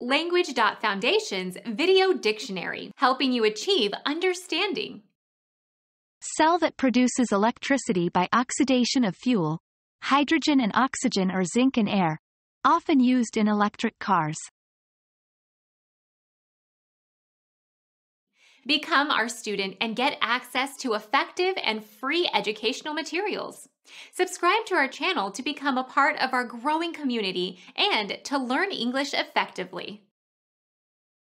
Language.Foundation's Video Dictionary, helping you achieve understanding. Cell that produces electricity by oxidation of fuel, hydrogen and oxygen or zinc and air, often used in electric cars. Become our student and get access to effective and free educational materials. Subscribe to our channel to become a part of our growing community and to learn English effectively.